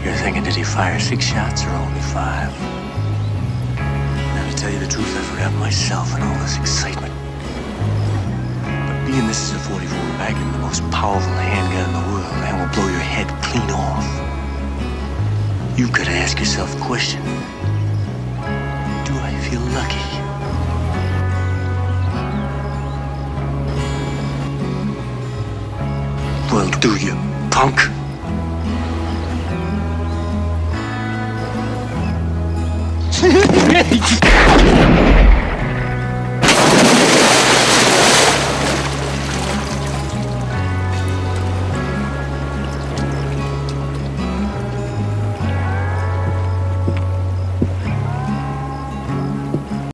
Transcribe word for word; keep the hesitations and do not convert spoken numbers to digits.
You're thinking, did he fire six shots or only five? Now, to tell you the truth, I forgot myself in all this excitement. But being this is a forty-four Magnum, the most powerful handgun in the world, and will blow your head clean off, you've got to ask yourself the question, do I feel lucky? Well, do you, punk?